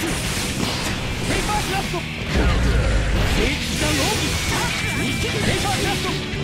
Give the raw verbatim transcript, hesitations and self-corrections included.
ペーパークラフト聖騎士がローギペーパークラフト